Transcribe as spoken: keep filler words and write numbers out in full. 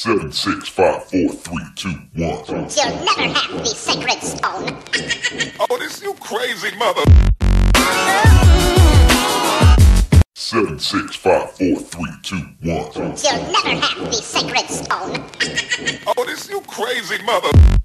Seven, six, five, four, three, two, one. You'll never have the sacred stone. Oh, this you crazy mother. Seven, six, five, four, three, two, one. You'll never have the sacred stone. Oh, this you crazy mother.